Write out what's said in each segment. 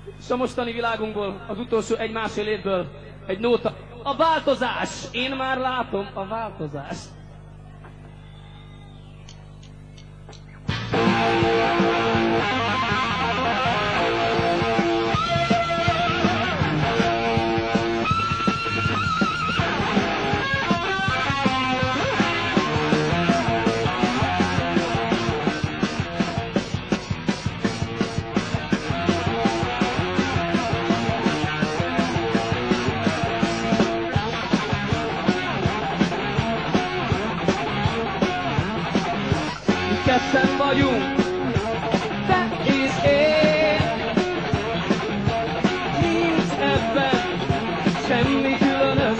És a mostani világunkból, az utolsó egy-másfél évből egy nóta. A változás! Én már látom a változást. Ketten vagyunk, te és én. Nincs ebben semmi különös,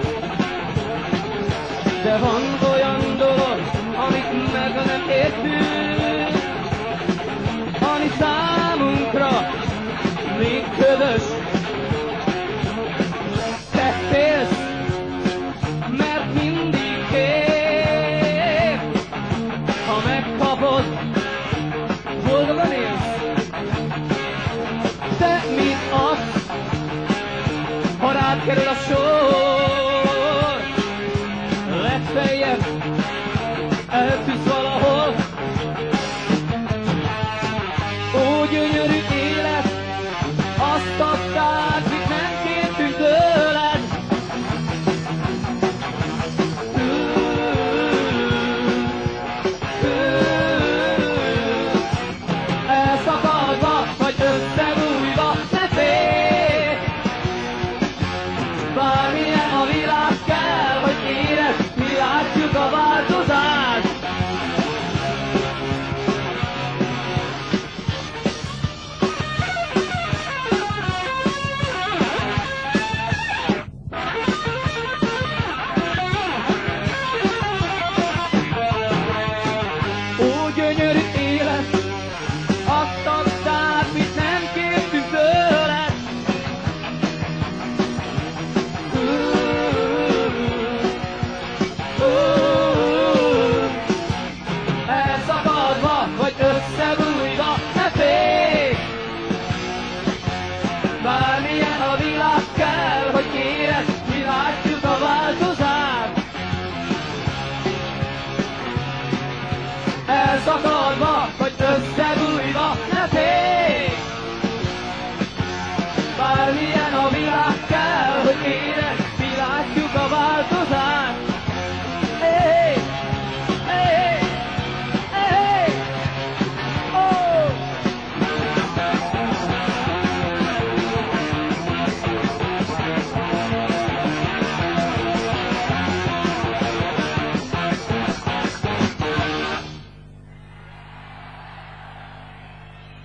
de van olyan dolog, amit meg nem értünk, ami számunkra még ködös. Te félsz, mert mindig kér, ha megkapod, boldogan élsz. Te, mint az, ha rád kerül a sor, legfeljebb eltűnsz